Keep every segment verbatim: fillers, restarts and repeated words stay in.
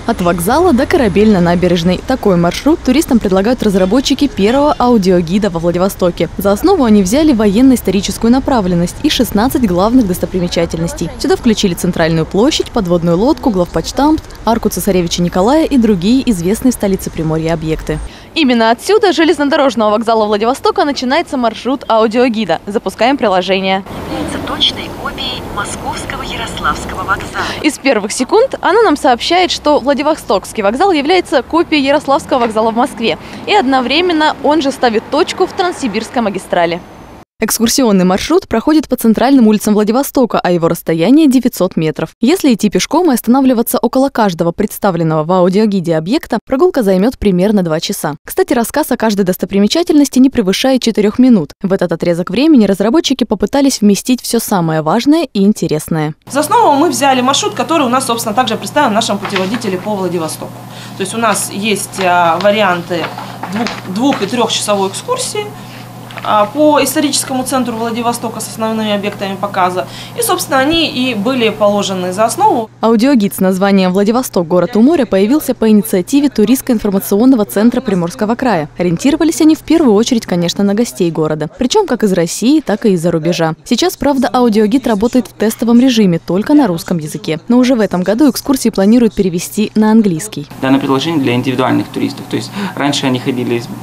От вокзала до корабельной набережной. Такой маршрут туристам предлагают разработчики первого аудиогида во Владивостоке. За основу они взяли военно-историческую направленность и шестнадцать главных достопримечательностей. Сюда включили центральную площадь, подводную лодку, главпочтамт, арку цесаревича Николая и другие известные в столице Приморья объекты. Именно отсюда, железнодорожного вокзала Владивостока, начинается маршрут аудиогида. Запускаем приложение. Является точной копией московского Ярославского вокзала. Из первых секунд оно нам сообщает, что Владивостокский вокзал является копией Ярославского вокзала в Москве. И одновременно он же ставит точку в Транссибирской магистрали. Экскурсионный маршрут проходит по центральным улицам Владивостока, а его расстояние девятьсот метров. Если идти пешком и останавливаться около каждого представленного в аудиогиде объекта, прогулка займет примерно два часа. Кстати, рассказ о каждой достопримечательности не превышает четырёх минут. В этот отрезок времени разработчики попытались вместить все самое важное и интересное. За основу мы взяли маршрут, который у нас, собственно, также представлен в нашем путеводителе по Владивостоку. То есть у нас есть варианты двух, двух- и трехчасовой экскурсии по историческому центру Владивостока с основными объектами показа. И, собственно, они и были положены за основу. Аудиогид с названием «Владивосток. Город у моря» появился по инициативе туристско-информационного центра Приморского края. Ориентировались они в первую очередь, конечно, на гостей города. Причем как из России, так и из-за рубежа. Сейчас, правда, аудиогид работает в тестовом режиме, только на русском языке. Но уже в этом году экскурсии планируют перевести на английский. Данное приложение для индивидуальных туристов. То есть раньше они ходили с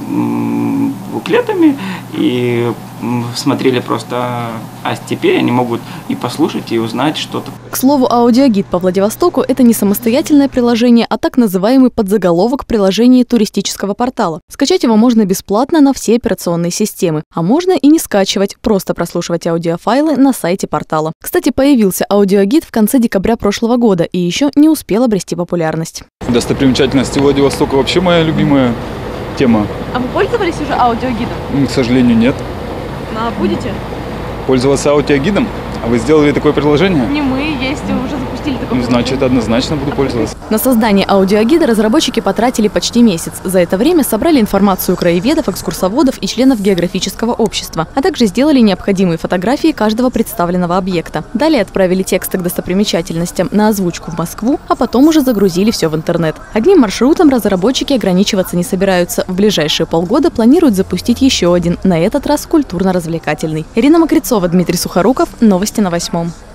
буклетами и смотрели просто, а теперь они могут и послушать, и узнать что-то. К слову, аудиогид по Владивостоку – это не самостоятельное приложение, а так называемый подзаголовок приложения туристического портала. Скачать его можно бесплатно на все операционные системы, а можно и не скачивать, просто прослушивать аудиофайлы на сайте портала. Кстати, появился аудиогид в конце декабря прошлого года и еще не успел обрести популярность. Достопримечательности Владивостока вообще моя любимая тема. А вы пользовались уже аудиогидом? К сожалению, нет. А будете? Пользоваться аудиогидом? А вы сделали такое приложение? Не мы, есть, уже запустили такое. Ну, значит, однозначно буду пользоваться. На создание аудиогида разработчики потратили почти месяц. За это время собрали информацию краеведов, экскурсоводов и членов географического общества, а также сделали необходимые фотографии каждого представленного объекта. Далее отправили тексты к достопримечательностям на озвучку в Москву, а потом уже загрузили все в интернет. Одним маршрутом разработчики ограничиваться не собираются. В ближайшие полгода планируют запустить еще один, на этот раз культурно-развлекательный. Ирина Мокрицова, Дмитрий Сухоруков. Новости на восьмом.